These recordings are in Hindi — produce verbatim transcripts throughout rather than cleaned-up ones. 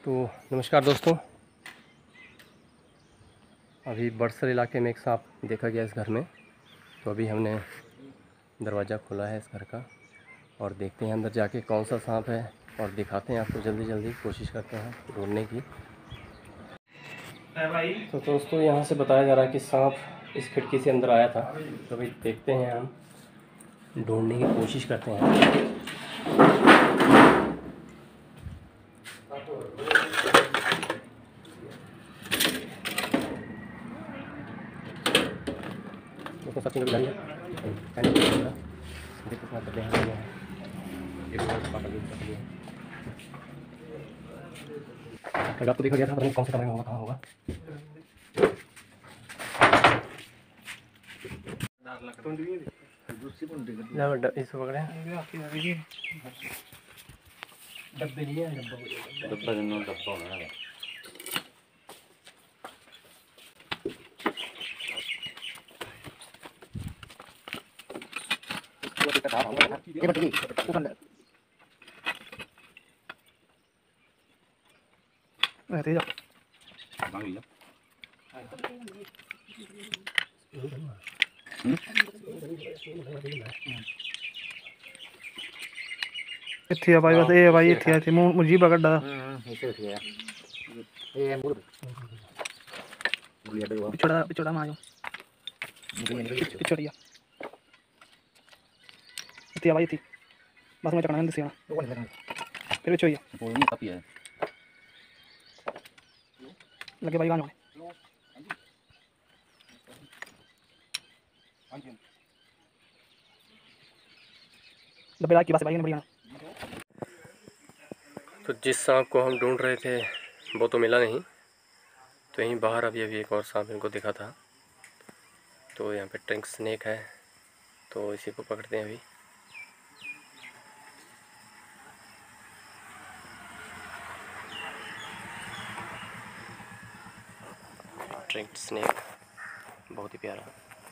तो नमस्कार दोस्तों, अभी बड़सर इलाके में एक सांप देखा गया इस घर में। तो अभी हमने दरवाज़ा खोला है इस घर का और देखते हैं अंदर जाके कौन सा सांप है और दिखाते हैं आपको। जल्दी जल्दी कोशिश करते हैं ढूंढने की। तो दोस्तों यहाँ से बताया जा रहा है कि सांप इस खिड़की से अंदर आया था। तो अभी देखते हैं, हम ढूंढने की कोशिश करते हैं। दोस्तों सब चीज़ गाड़ी है, देख कितना कर हैं एक अगर आपको देखा गया था, कौन सा कमरे में होगा, कहाँ होगा। इसको पकड़े डब्बे लिए डब्बा डब्बा होना है। ये बटली ऊपर रहते जा मांग लिया। इथे भाई बस ए भाई इथे इथे मुझे पकड़ दा इथे इथे ये मुड़ पिछड़ा पिछड़ा मारो पिछड़िया इथे भाई इथे बस मैं चकना नहीं दिया फिर पिछड़िया कोई नहीं काफी है लगे भाई गाना दबेला की बात भाई ने बढ़िया। तो जिस सांप को हम ढूंढ रहे थे वो तो मिला नहीं। तो यहीं बाहर अभी अभी एक और सांप इनको दिखा था। तो यहाँ पे ट्रिंक स्नेक है, तो इसी को पकड़ते हैं अभी। ट्रिंक स्नेक बहुत ही प्यारा।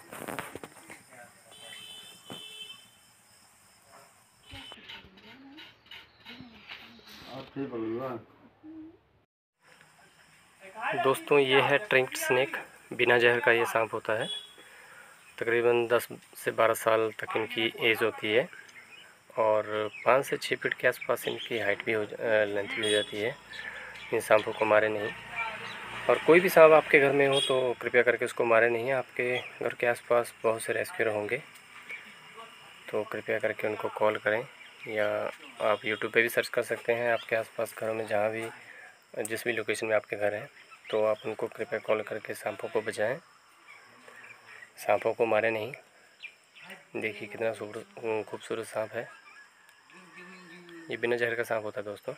दोस्तों ये है ट्रिंक्ड स्नेक, बिना जहर का ये सांप होता है। तकरीबन दस से बारह साल तक इनकी एज होती है और पाँच से छः फीट के आसपास इनकी हाइट भी हो लेंथ भी हो जाती है। इन सांपों को मारे नहीं। और कोई भी सांप आपके घर में हो तो कृपया करके उसको मारे नहीं। आपके घर के आसपास बहुत से रेस्क्यूअर होंगे, तो कृपया करके उनको कॉल करें, या आप यूट्यूब पे भी सर्च कर सकते हैं। आपके आसपास घरों में जहाँ भी जिस भी लोकेशन में आपके घर है, तो आप उनको कृपया कॉल करके सांपों को बचाएं। सांपों को मारे नहीं। देखिए कितना खूबसूरत सांप है। ये बिना जहर का सांप होता है दोस्तों।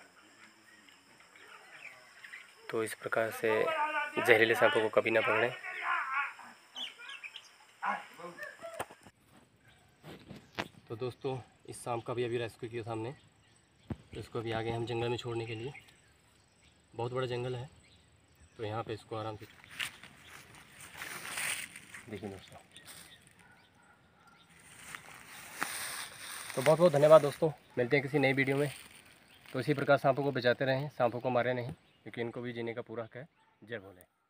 तो इस प्रकार से जहरीले सांपों को कभी ना पकड़ें। तो दोस्तों इस सांप का भी अभी रेस्क्यू किया था हमने। तो इसको अभी आगे हम जंगल में छोड़ने के लिए, बहुत बड़ा जंगल है, तो यहाँ पे इसको आराम से देखिए दोस्तों। तो बहुत बहुत धन्यवाद दोस्तों, मिलते हैं किसी नई वीडियो में। तो इसी प्रकार सांपों को बचाते रहें, सांपों को मारे नहीं, क्योंकि इनको भी जीने का पूरा हक है। जय भोले।